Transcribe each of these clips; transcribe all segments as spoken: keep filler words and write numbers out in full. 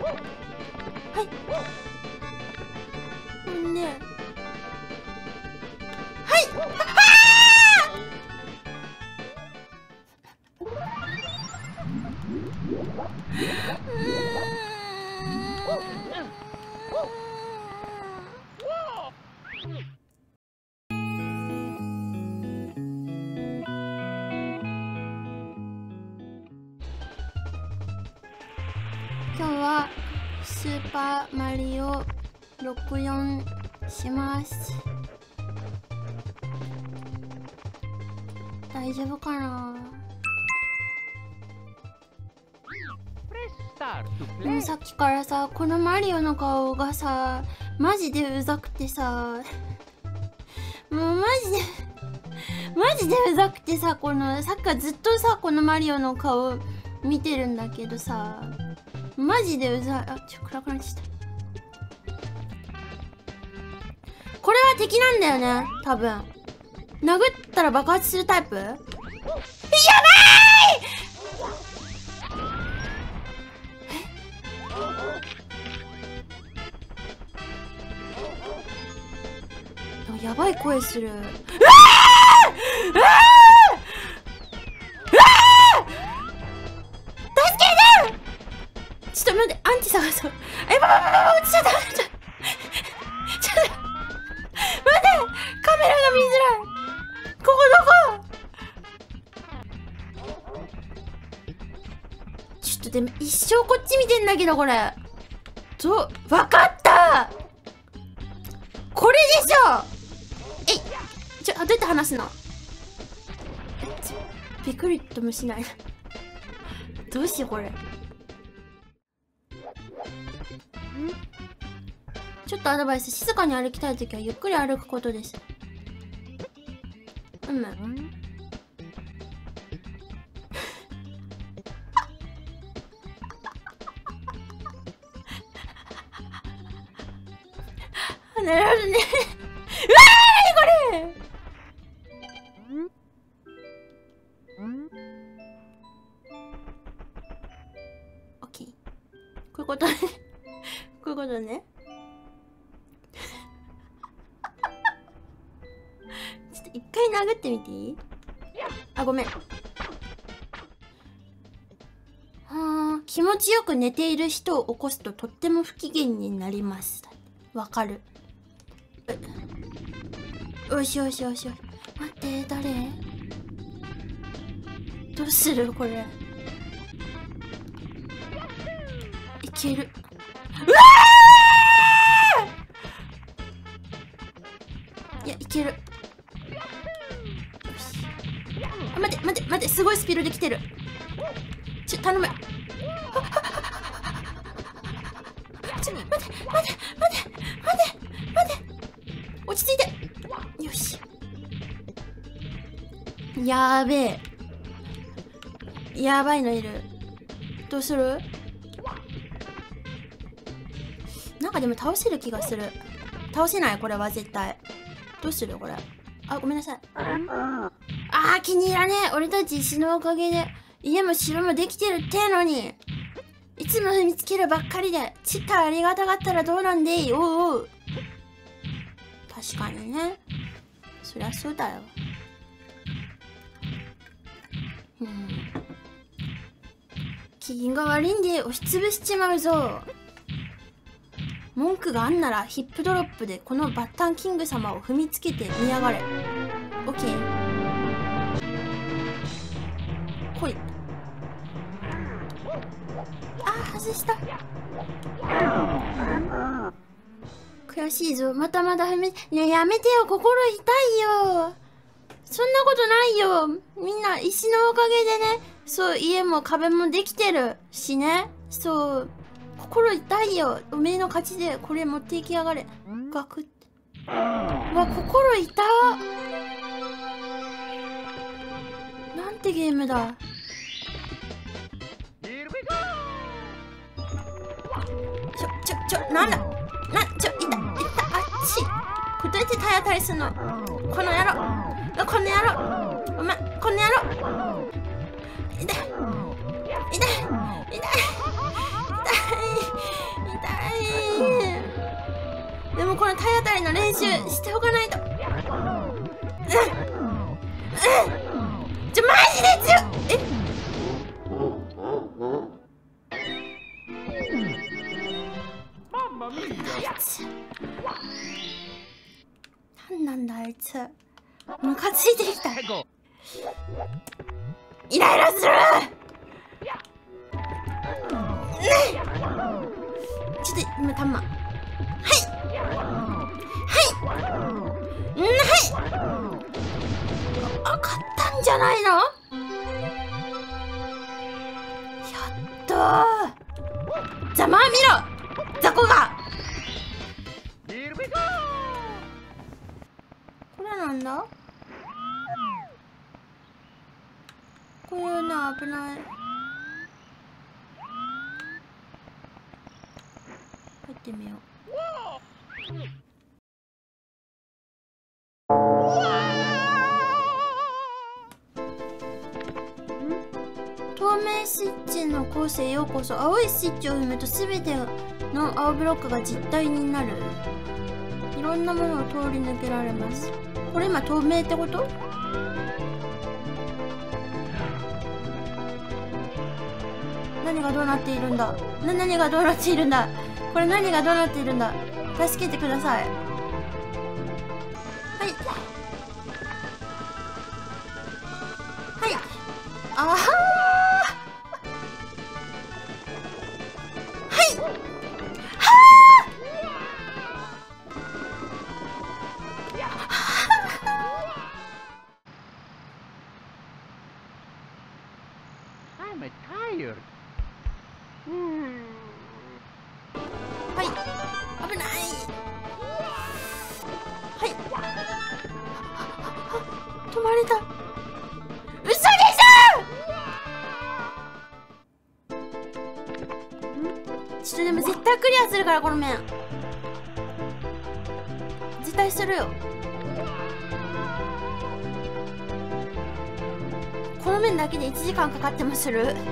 はいほんではいあ今日はスーパーマリオろくじゅうよんします。大丈夫かな。でもさっきからさ、このマリオの顔がさマジでうざくてさもうマジでマジでうざくてさ、このさっきからずっとさこのマリオの顔見てるんだけどさ、マジでうざい。あ、ちょっと暗くなっちゃった。これは敵なんだよね多分。殴ったら爆発するタイプ。やばーいえやばい声する。うわーうわーうわー助けて。ちょっと待って、アンチ探そう。え、ばばばばば、落ちちゃった。ちょっと、ちょっと、待って、カメラが見づらい。ここどこ？ちょっとでも一生こっち見てんだけど、これ。ど、わかった！これでしょ！えい、ちょ、どうやって話すの？え、ちょ、びくりともしない。どうしよう、これ。ちょっとアドバイス、静かに歩きたいときはゆっくり歩くことです。うん。なるほどね。うわー、なにこれ。オッケー。こういうことね。こういうことね。ちょっと一回殴ってみていい？あ、ごめん。はあ、気持ちよく寝ている人を起こすととっても不機嫌になります。わかる。よしよしよしよし。待って、誰？どうするこれ。いける。うわー！いや、いける。よし。あ、待って待って待って、すごいスピードで来てる。ちょ、頼む。ちょ、待って待って待って待って待って。落ち着いて。よし。やーべえ。やばいのいる。どうする？なんかでも倒せる気がする。倒せないこれは絶対。どうするこれ。あ、ごめんなさい。あー、気に入らねえ。俺たち石のおかげで家も城もできてるってのに、いつも踏みつけるばっかりでチッタありがたがったらどうなんでい。おうおう。確かにね。そりゃそうだよ。うん。機嫌が悪いんで押しつぶしちまうぞ。文句があんならヒップドロップでこのバッタンキング様を踏みつけて見やがれ。オッケー。ほい。あー、外した。悔しいぞ。またまた踏み、ね、やめてよ。心痛いよ。そんなことないよ。みんな石のおかげでね、そう、家も壁もできてるしね。そう、心痛いよ。おめえの勝ちでこれ持っていきやがれ。ガクって。うわ、心痛っ。なんてゲームだ。ちょ、ちょ、ちょ、なんだな、ちょ、いた、いた、あっち。これどうやって体当たりすんの？この野郎。この野郎。お前、この野郎。痛い。痛い。痛い。痛い。 の体当たりの練習しておかないと。うんうんちょマジで強っ。えなんなんだあいつ、ムカついてきた。イライラする。ちょっと今たまはいはいうんはいあ、勝ったんじゃないの。やったー。ざまあみろ雑魚が。これなんだ。こういうの危ない。入ってみよう。透明スイッチの構成へようこそ。青いスイッチを踏むと全ての青ブロックが実体になる。いろんなものを通り抜けられます。これ今透明ってこと？何がどうなっているんだ。な、何がどうなっているんだ。これ何がどうなっているんだ。助けてください。はいはいあはーはい I'm tired. はい危ない。はい止まれた。嘘でしょ。ちょっとでも絶対クリアするからこの面絶対するよ。この面だけでいちじかんかかってもする。はい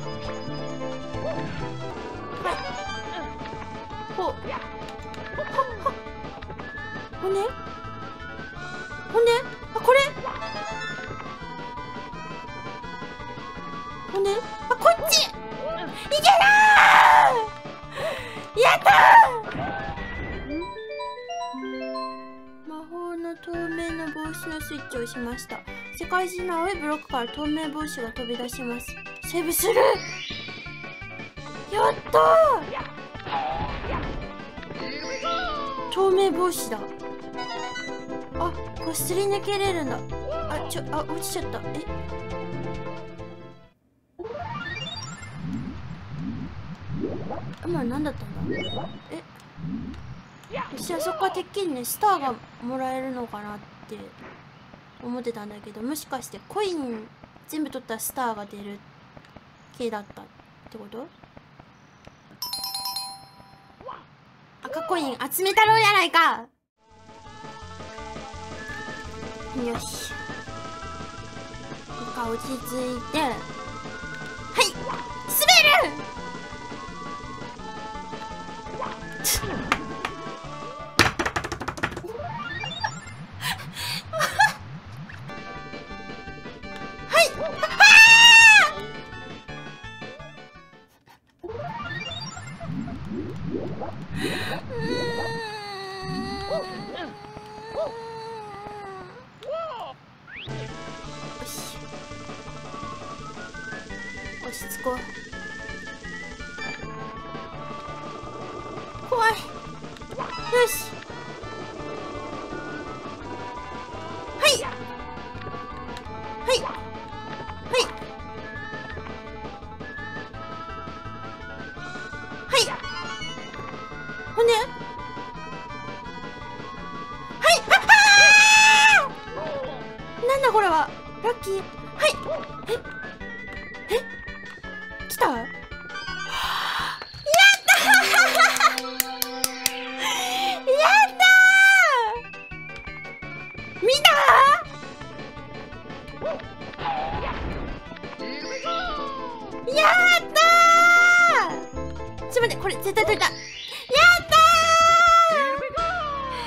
ほう骨骨あこれ骨あこっちいけなー。やったー。魔法の透明な帽子のスイッチを押しました。世界中の青いブロックから透明帽子が飛び出します。セーブする。やったー。透明帽子だ。あ、これすり抜けれるんだ。あ、ちょ、あ、落ちちゃった。え今何だったんだ。え私はそこからてっきりねスターがもらえるのかなって思ってたんだけど、もしかしてコイン全部取ったらスターが出る系だったってこと。赤コイン集めたろうやないか。よし一回落ち着いて、はい滑る落ち着こう。怖い。よしはいはいはいはい骨はいはっはー。なんだこれは。ラッキー。はいええ来た。やったやった見た。やったちょっと待って、これ絶対取れた。やった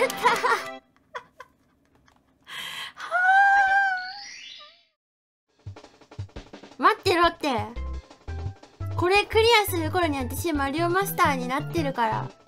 待ってろって。これクリアする頃に私マリオマスターになってるから。